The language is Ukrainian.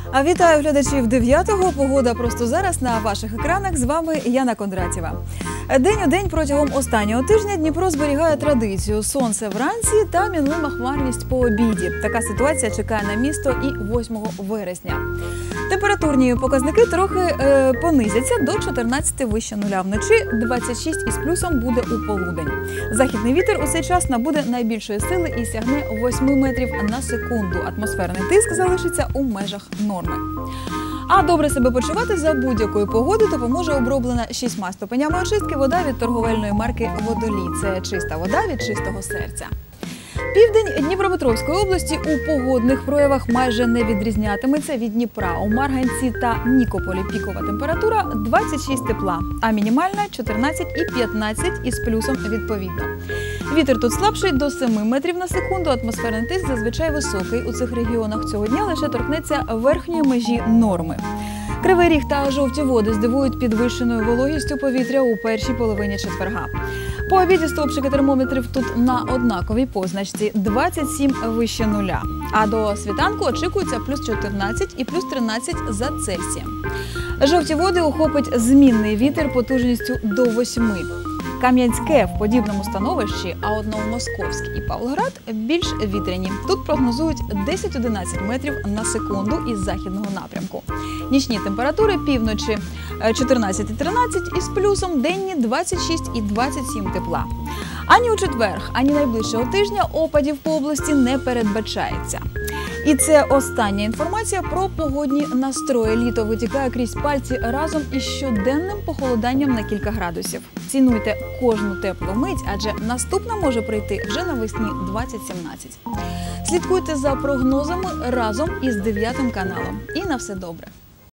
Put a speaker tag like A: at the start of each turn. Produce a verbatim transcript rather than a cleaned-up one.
A: А вітаю глядачів дев'ятого. Погода просто зараз на ваших екранах. З вами Яна Кондратєва. День у день протягом останнього тижня Дніпро зберігає традицію. Сонце вранці та мінлива хмарність по обіді. Така ситуація чекає на місто і восьмого вересня. Температурні показники трохи е, понизяться до чотирнадцяти вище нуля. Вночі двадцять шість із плюсом буде у полудень. Західний вітер у цей час набуде найбільшої сили і сягне восьми метрів на секунду. Атмосферний тиск залишиться у межах норми. А добре себе почувати за будь-якої погоди допоможе оброблена шістьма ступенями очистки вода від торговельної марки «Водолій». Це чиста вода від чистого серця. Південь Дніпропетровської області у погодних проявах майже не відрізнятиметься від Дніпра. У Марганці та Нікополі пікова температура двадцять шість тепла, а мінімальна чотирнадцять і п'ятнадцять із плюсом відповідно. Вітер тут слабший до семи метрів на секунду, атмосферний тиск зазвичай високий. У цих регіонах цього дня лише торкнеться верхньої межі норми. Кривий Ріг та Жовті Води здивують підвищеною вологістю повітря у першій половині четверга. По обіді стовпчики термометрів тут на однаковій позначці – двадцять сім вище нуля. А до світанку очікується плюс чотирнадцять і плюс тринадцять за Цельсієм. Жовті Води охопить змінний вітер потужністю до восьми. Кам'янське в подібному становищі, а от Новомосковськ і Павлоград більш вітряні. Тут прогнозують десять-одинадцять метрів на секунду із західного напрямку. Нічні температури півночі чотирнадцять і тринадцять із плюсом, денні двадцять шість і двадцять сім тепла. Ані у четвер, ані найближчого тижня опадів по області не передбачається. І це остання інформація про погодні настрої. Літо витікає крізь пальці разом із щоденним похолоданням на кілька градусів. Цінуйте кожну теплу мить, адже наступна може прийти вже навесні двадцять сімнадцять. Слідкуйте за прогнозами разом із дев'ятим каналом. І на все добре!